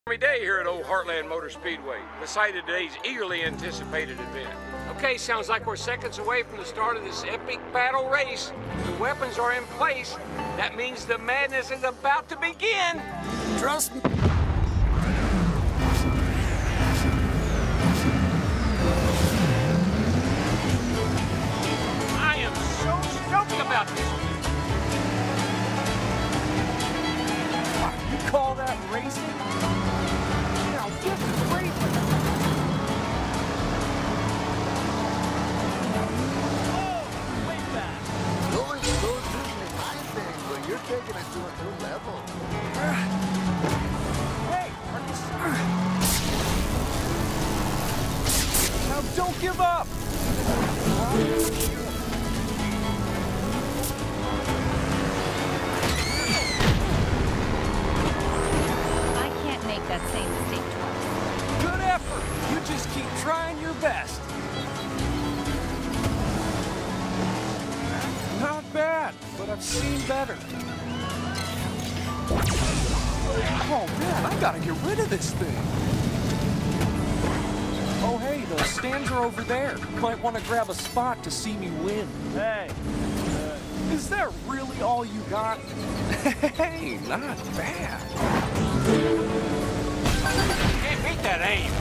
Day here at Old Heartland Motor Speedway, the site of today's eagerly anticipated event. Okay, sounds like we're seconds away from the start of this epic battle race. The weapons are in place. That means the madness is about to begin. Trust me. I am so stoked about this. You call that racing? Now get great. Oh, way back. Going slow isn't my thing, but you're taking it to a new level. Hey, are you... Now don't give up. That same mistake twice. Good effort. You just keep trying your best. Not bad, but I've seen better. Oh man, I gotta get rid of this thing. Oh hey, the stands are over there. Might want to grab a spot to see me win. Hey. Is that really all you got? Hey, not bad. Can't beat that aim.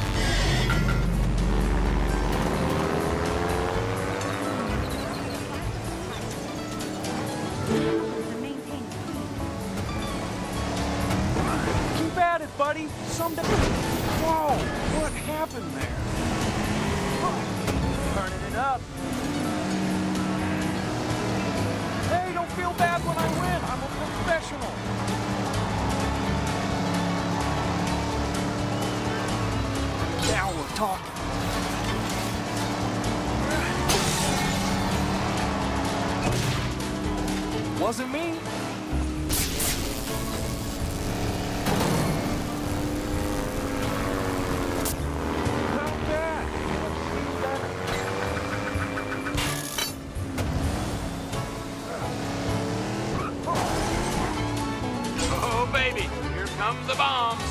Keep at it, buddy. Someday. Whoa, what happened there? Turning it up. Hey, don't feel bad when I win. I'm a professional. Now we're talking. Wasn't me. Not bad. Oh, baby, here come the bombs.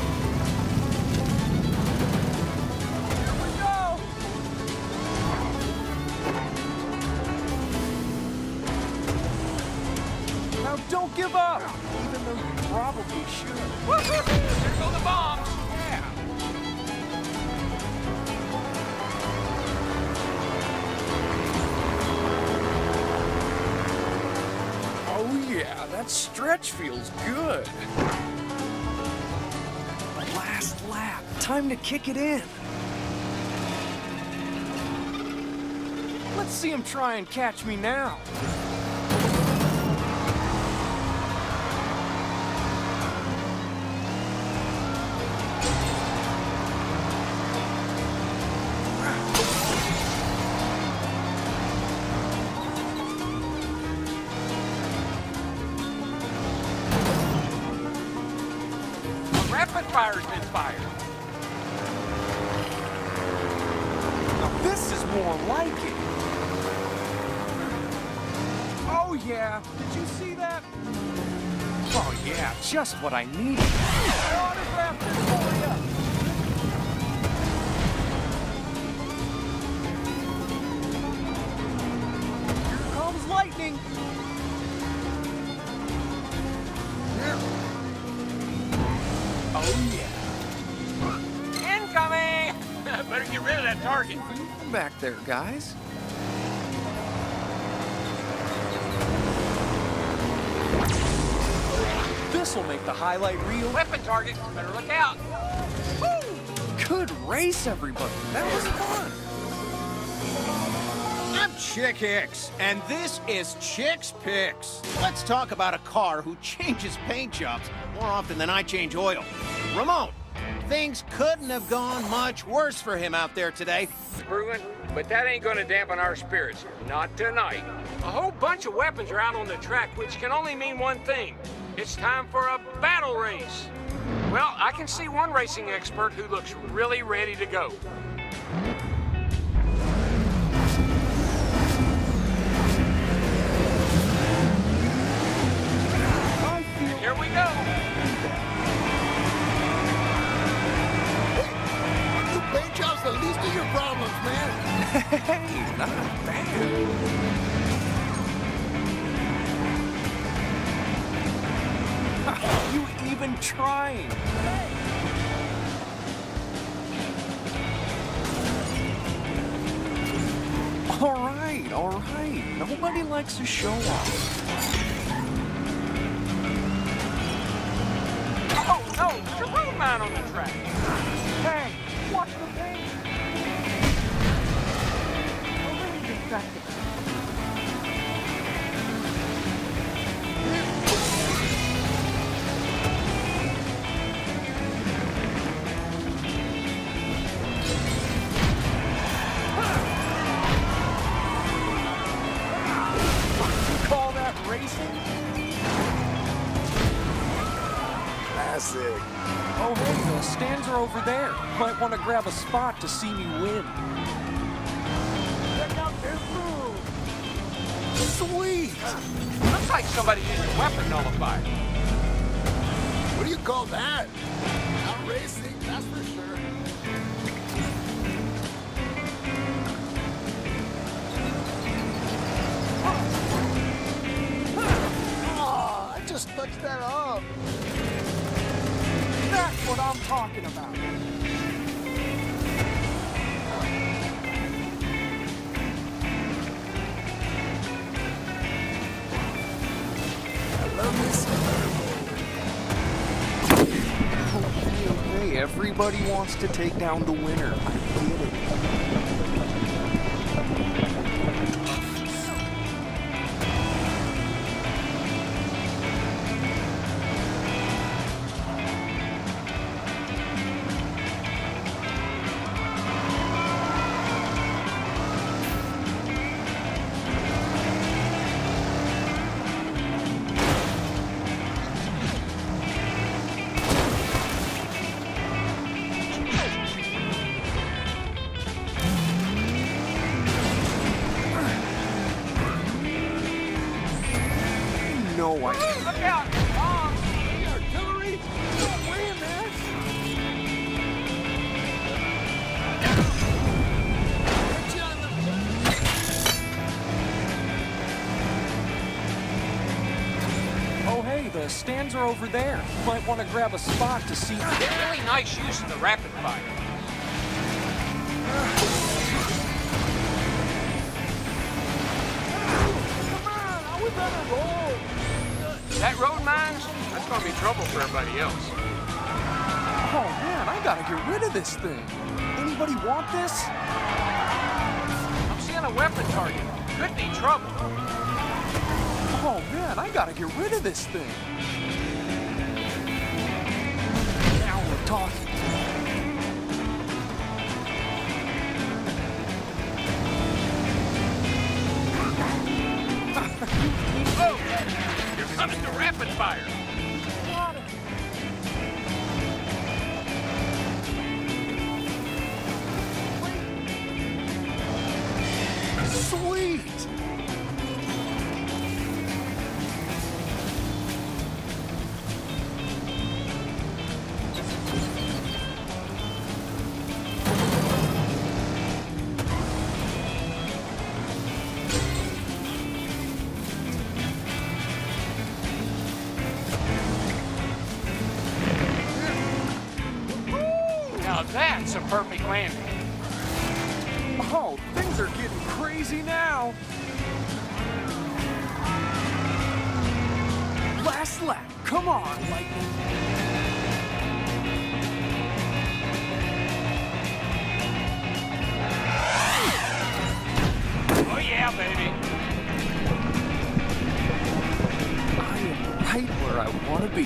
Now don't give up, even though you probably should. Here go the bombs. Yeah. Oh yeah, that stretch feels good. Last lap, time to kick it in. Let's see him try and catch me now. Rapid fire's been fired. Now this is more like it. Oh yeah, did you see that? Oh yeah, just what I needed. I autographed this for you. Here comes lightning. Oh yeah. Incoming! Better get rid of that target. Back there, guys. This'll make the highlight reel. Weapon target. Better look out. Woo! Good race, everybody. That was fun. I'm Chick Hicks, and this is Chick's Picks. Let's talk about a car who changes paint jobs more often than I change oil. Ramon, things couldn't have gone much worse for him out there today. Proven, but that ain't gonna dampen our spirits. Not tonight. A whole bunch of weapons are out on the track, which can only mean one thing. It's time for a battle race. Well, I can see one racing expert who looks really ready to go. Here we go. Hey, not bad. You even trying? All right. Nobody likes a show off. Oh, no, there's a road mine on the track. Hey, watch the paint. Oh, let me get back to Classic. Oh, hey, the stands are over there. Might want to grab a spot to see me win. Check out this move. Sweet! Looks like somebody used a weapon nullifier. What do you call that? Not racing, that's for sure. Oh, I just touched that up. That's what I'm talking about. I love this. Okay, everybody wants to take down the winner. I get it. No, I can't. Look out! The artillery? Don't win this. Oh, hey, the stands are over there. Might want to grab a spot to see. Really nice use of the rapid fire. Come on, are we better roll? That road mines, that's gonna be trouble for everybody else. Oh, man, I gotta get rid of this thing. Anybody want this? I'm seeing a weapon target. Could be trouble. Oh, man, I gotta get rid of this thing. Now we're talking. Oh, you're coming to rapid fire. Sweet! Now that's a perfect landing. Oh, things are getting crazy now. Last lap. Come on, Lightning. Oh yeah, baby. I am right where I want to be.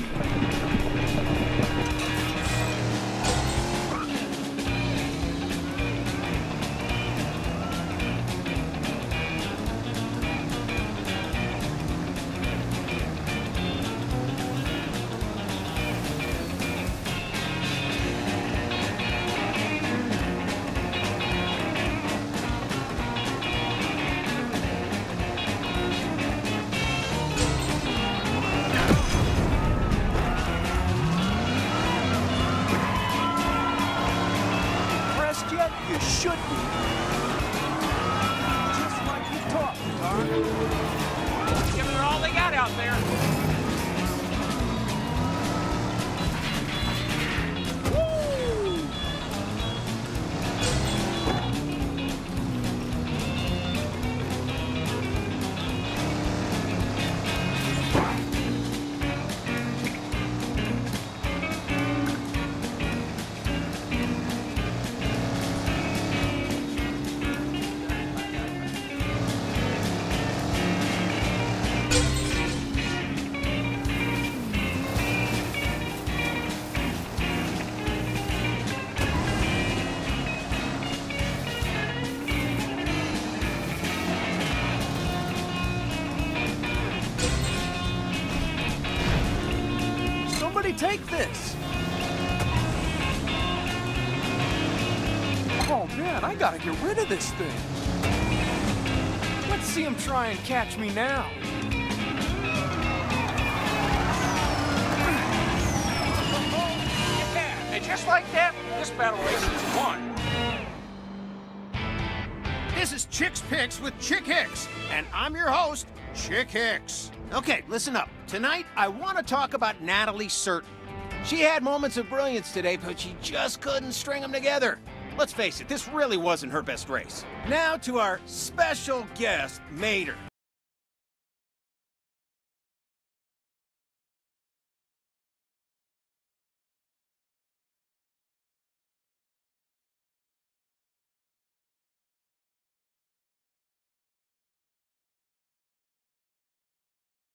Pressed yet? You should be. out there. Somebody take this! Oh man, I gotta get rid of this thing! Let's see him try and catch me now! Yeah, and just like that, this battle race is won. This is Chick's Picks with Chick Hicks, and I'm your host, Chick Hicks. Okay, listen up. Tonight, I want to talk about Natalie Surton. She had moments of brilliance today, but she just couldn't string them together. Let's face it, this really wasn't her best race. Now to our special guest, Mater.